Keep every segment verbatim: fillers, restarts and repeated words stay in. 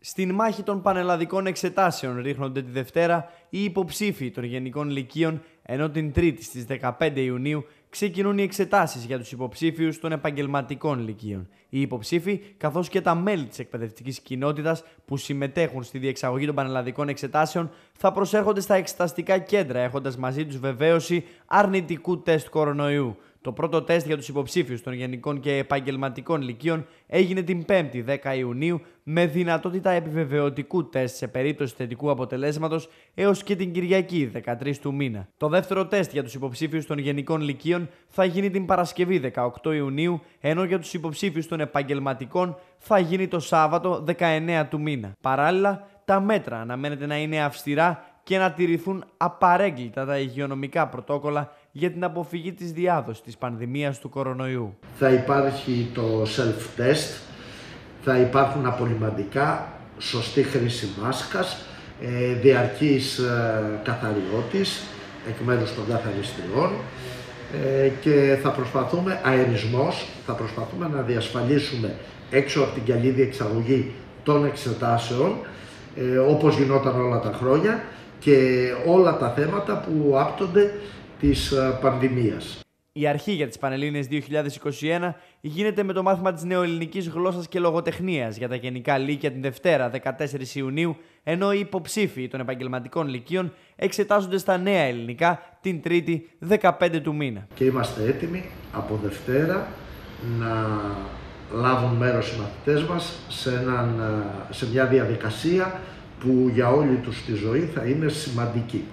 Στην μάχη των πανελλαδικών εξετάσεων ρίχνονται τη Δευτέρα οι υποψήφοι των Γενικών Λυκείων, ενώ την Τρίτη στις δεκαπέντε Ιουνίου ξεκινούν οι εξετάσεις για τους υποψήφιους των επαγγελματικών λυκείων. Οι υποψήφοι, καθώς και τα μέλη της εκπαιδευτικής κοινότητας που συμμετέχουν στη διεξαγωγή των πανελλαδικών εξετάσεων, θα προσέρχονται στα εξεταστικά κέντρα, έχοντας μαζί τους βεβαίωση αρνητικού τεστ κορονοϊού. Το πρώτο τεστ για τους υποψήφιους των Γενικών και Επαγγελματικών Λυκείων έγινε την πέμπτη δέκα Ιουνίου με δυνατότητα επιβεβαιωτικού τεστ σε περίπτωση θετικού αποτελέσματος έως και την Κυριακή δεκατρείς του μήνα. Το δεύτερο τεστ για τους υποψήφιους των Γενικών Λυκείων θα γίνει την Παρασκευή δεκαοκτώ Ιουνίου, ενώ για τους υποψήφιους των Επαγγελματικών θα γίνει το Σάββατο δεκαεννέα του μήνα. Παράλληλα, τα μέτρα αναμένεται να είναι αυστηρά και να τηρηθούν απαρέγκλιτα τα υγειονομικά πρωτόκολλα για την αποφυγή της διάδοσης της πανδημίας του κορονοϊού. Θα υπάρχει το self-test, θα υπάρχουν απολυμαντικά, σωστή χρήση μάσκας, ε, διαρκής ε, καθαριότης εκ μέρους των καθαριστριών ε, και θα προσπαθούμε, αερισμός, θα προσπαθούμε να διασφαλίσουμε έξω από την καλή διεξαγωγή των εξετάσεων, ε, όπως γινόταν όλα τα χρόνια, και όλα τα θέματα που άπτονται της πανδημίας. Η αρχή για τις Πανελλήνιες δύο χιλιάδες είκοσι ένα γίνεται με το μάθημα της νεοελληνικής γλώσσας και λογοτεχνίας για τα Γενικά Λύκεια την Δευτέρα δεκατέσσερις Ιουνίου, ενώ οι υποψήφοι των Επαγγελματικών Λυκείων εξετάζονται στα νέα ελληνικά την Τρίτη δεκαπέντε του μήνα. Και είμαστε έτοιμοι από Δευτέρα να λάβουν μέρος οι μαθητές μας σε, έναν, σε μια διαδικασία που για όλη τους τη ζωή θα είναι σημαντική.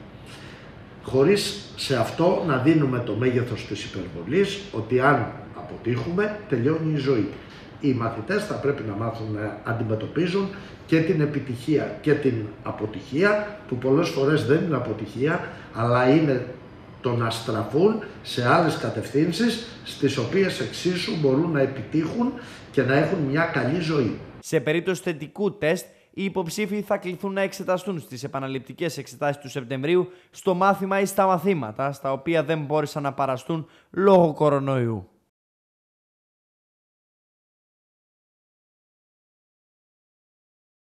Χωρίς σε αυτό να δίνουμε το μέγεθος της υπερβολής, ότι αν αποτύχουμε τελειώνει η ζωή. Οι μαθητές θα πρέπει να μάθουν να αντιμετωπίζουν και την επιτυχία και την αποτυχία, που πολλές φορές δεν είναι αποτυχία, αλλά είναι το να στραφούν σε άλλες κατευθύνσεις, στις οποίες εξίσου μπορούν να επιτύχουν και να έχουν μια καλή ζωή. Σε περίπτωση θετικού τεστ, οι υποψήφοι θα κληθούν να εξεταστούν στις επαναληπτικές εξετάσεις του Σεπτεμβρίου στο μάθημα ή στα μαθήματα, στα οποία δεν μπόρεσαν να παραστούν λόγω κορονοϊού.